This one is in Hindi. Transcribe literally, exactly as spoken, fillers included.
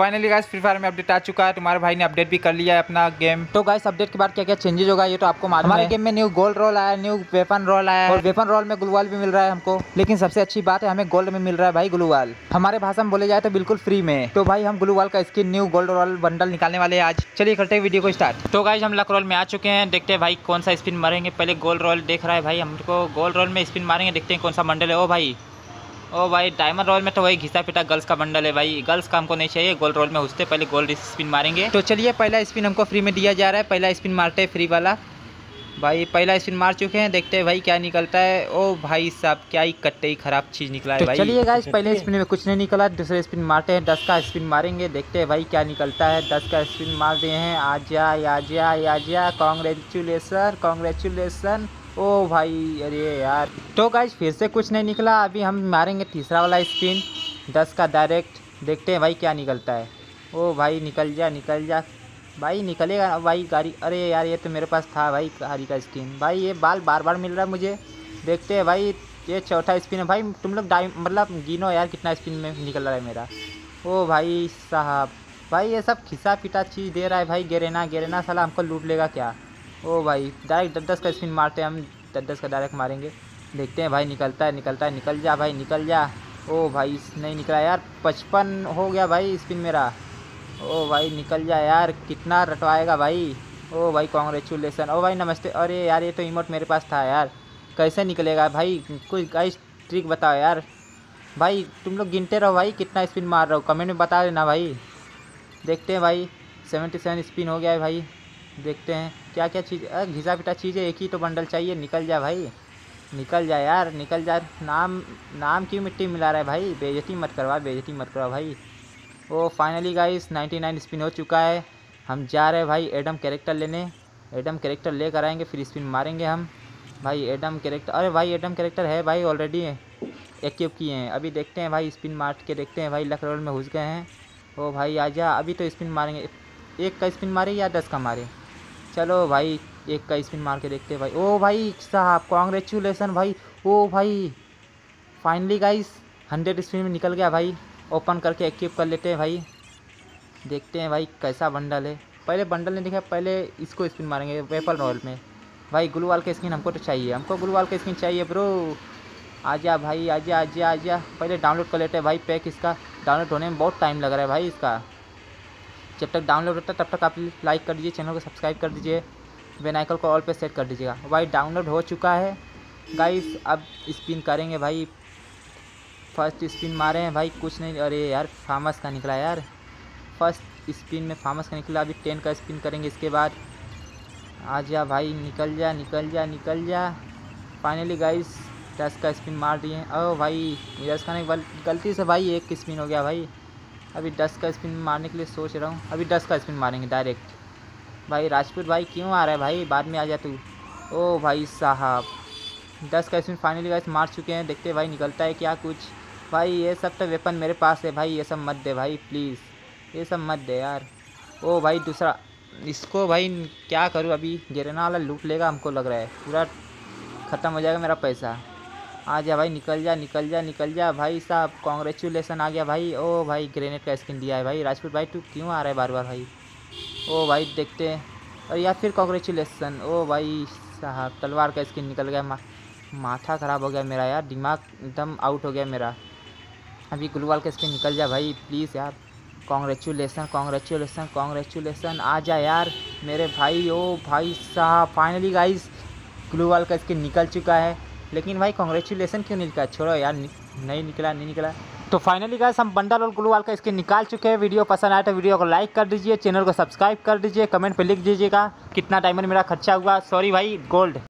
फाइनली गाइस फ्री फायर में अपडेट आ चुका है। तुम्हारे भाई ने अपडेट भी कर लिया है अपना गेम। तो गाइस अपडेट के बाद क्या क्या चेंजेस होगा ये तो आपको मालूम है। हमारे गेम में न्यू गोल्ड रोल आया, न्यू वेपन रोल आया और वेपन रोल में ग्लूवाल भी मिल रहा है हमको। लेकिन सबसे अच्छी बात है हमें गोल्ड में मिल रहा है भाई ग्लूवाल। हमारे भाषा में बोले जाए तो बिल्कुल फ्री में। तो भाई हम ग्लूवाल का skin new gold royale bundle निकालने वाले हैं आज। चलिए करते हैं वीडियो को स्टार्ट। तो गाइस हम लक रोल में आ चुके हैं, देखते हैं भाई कौन सा स्पिन मारेंगे। पहले गोल्ड रोल देख रहा है भाई, हमको गोल्ड रोल में स्पिन मारेंगे, देखते हैं कौन सा बंडल है। ओ भाई ओ भाई डायमंड रोल में तो वही घिसा पिटा गर्ल्स का बंडल है भाई। गर्ल्स का हमको नहीं चाहिए, गोल्ड रोल में घुसते पहले गोल्ड स्पिन मारेंगे। तो चलिए पहला स्पिन हमको फ्री में दिया जा रहा है, पहला स्पिन मारते हैं फ्री वाला। भाई पहला स्पिन मार चुके हैं, देखते हैं भाई क्या निकलता है। ओ भाई साहब क्या ही कट्टे ही खराब चीज़ निकला है तो भाई। चलिए गाइस पहले स्पिन में कुछ नहीं निकला, दूसरे स्पिन मारते हैं, दस का स्पिन मारेंगे, देखते हैं भाई क्या निकलता है। दस का स्पिन मार दिए हैं, आजा आजा आजा, कॉन्ग्रेचुलेसन कॉन्ग्रेचुलेसन। ओ भाई अरे यार। तो गाइस फिर से कुछ नहीं निकला, अभी हम मारेंगे तीसरा वाला स्पिन, दस का डायरेक्ट, देखते हैं भाई क्या निकलता है। ओ भाई निकल जा निकल जा भाई, निकलेगा भाई गाड़ी। अरे यार ये तो मेरे पास था भाई गाड़ी का स्किन। भाई ये बाल बार बार मिल रहा है मुझे, देखते हैं भाई। ये चौथा स्पिन है भाई, तुम लोग डाइ मतलब गिनो यार कितना स्पिन में निकल रहा है मेरा। ओ भाई साहब भाई ये सब खिसा पिटा चीज़ दे रहा है भाई। गेरेना गेरेना साला हमको लूट लेगा क्या। ओ भाई डायरेक्ट दस दस का स्पिन मारते हैं हम, दस दस का डायरेक्ट मारेंगे, देखते हैं भाई निकलता है निकलता है। निकल जा भाई निकल जा। ओ भाई नहीं निकला यार, पचपन हो गया भाई स्पिन मेरा। ओ भाई निकल जा यार, कितना रटवाएगा भाई। ओ भाई कॉन्ग्रेचुलेसन। ओ भाई नमस्ते। अरे यार ये तो इमोट मेरे पास था यार, कैसे निकलेगा भाई, कोई गाइस ट्रिक बताओ यार। भाई तुम लोग गिनते रहो भाई कितना स्पिन मार रहा हो, कमेंट में बता देना भाई। देखते हैं भाई सेवेंटी सेवन स्पिन हो गया है भाई, देखते हैं क्या क्या चीज़। घिसा पिटा चीज़ है, एक ही तो बंडल चाहिए। निकल जा भाई निकल जा यार निकल जा। नाम नाम क्यों मिट्टी मिला रहा है भाई, बेइज्जती मत करवा बेइज्जती मत करवा भाई। ओ finally guys ninety nine spin हो चुका है, हम जा रहे हैं भाई एडम कैरेक्टर लेने। एडम कैरेक्टर लेकर आएंगे फिर स्पिन मारेंगे हम भाई। एडम कैरेक्टर, अरे भाई एडम कैरेक्टर है भाई ऑलरेडी एक्टिव किए हैं। अभी देखते हैं भाई स्पिन मार के देखते हैं भाई, लक रोल में घुस गए हैं। ओ भाई आजा, अभी तो स्पिन मारेंगे, एक का स्पिन मारे या दस का मारे। चलो भाई एक का स्पिन मार के देखते हैं भाई। ओ भाई साहब कॉन्ग्रेचुलेसन भाई। ओ भाई फाइनली गाइस हंड्रेड स्पिन में निकल गया भाई। ओपन करके एक्टिव कर लेते हैं भाई, देखते हैं भाई कैसा बंडल है। पहले बंडल नहीं दिखा, पहले इसको स्पिन मारेंगे वेपन रोल में भाई। ग्लूवाल के स्किन हमको तो चाहिए, हमको ग्लूवाल के स्किन चाहिए ब्रो। आजा भाई आजा आजा आजा, पहले डाउनलोड कर लेते हैं भाई पैक। इसका डाउनलोड होने में बहुत टाइम लग रहा है भाई इसका। जब तक डाउनलोड होता है तब तक आप लाइक कर दीजिए, चैनल को सब्सक्राइब कर दीजिए, बेल आइकन को ऑल पे सेट कर दीजिएगा। भाई डाउनलोड हो चुका है गाइस, अब स्पिन करेंगे भाई। फर्स्ट स्पिन मारे हैं भाई, कुछ नहीं। अरे यार फार्मस का निकला यार, फर्स्ट स्पिन में फार्मस का निकला। अभी टेन का स्पिन करेंगे इसके बाद। आजा भाई निकल जा निकल जा निकल जा। फाइनली गाइस दस का स्पिन मार दिए। ओ भाई दस का नहीं, गलती से भाई एक स्पिन हो गया भाई। अभी दस का स्पिन मारने के लिए सोच रहा हूँ, अभी दस का स्पिन मारेंगे डायरेक्ट भाई। राजपूत भाई क्यों आ रहा है भाई, बाद में आ जा तू। ओ भाई साहब दस का स्पिन फाइनली गाइस मार चुके हैं, देखते हैं भाई निकलता है क्या कुछ। भाई ये सब तो वेपन मेरे पास है भाई, ये सब मत दे भाई प्लीज़, ये सब मत दे यार। ओ भाई दूसरा, इसको भाई क्या करूँ, अभी गेरेना वाला लूट लेगा हमको लग रहा है, पूरा ख़त्म हो जाएगा मेरा पैसा। आ जा भाई निकल जा निकल जा निकल जा भाई साहब। कॉन्ग्रेचुलेसन आ गया भाई। ओ भाई ग्रेनेड का स्किन दिया है भाई। राजपूत भाई तू क्यों आ रहा है बार बार भाई। ओ भाई देखते हैं, और या फिर कॉन्ग्रेचुलेसन। ओ भाई साहब तलवार का स्किन निकल गया। मा, माथा ख़राब हो गया मेरा यार, दिमाग एकदम आउट हो गया मेरा। अभी ग्लूवाल का स्किन निकल जा भाई प्लीज़ यार। कॉन्ग्रेचुलेसन कॉन्ग्रेचुलेसन कॉन्ग्रेचुलेसन आ जा यार मेरे भाई। ओ भाई साहब फाइनली गाइस ग्लूवाल का स्किन निकल चुका है, लेकिन भाई कॉन्ग्रेचुलेसन क्यों नहीं निकला, छोड़ो यार, नहीं निकला नहीं निकला। तो फाइनली गाइस हम बंडल और ग्लूवाल का स्किन निकाल चुके हैं। वीडियो पसंद आए तो वीडियो को लाइक कर दीजिए, चैनल को सब्सक्राइब कर दीजिए, कमेंट पे लिख दीजिएगा कितना डायमंड मेरा खर्चा हुआ। सॉरी भाई गोल्ड।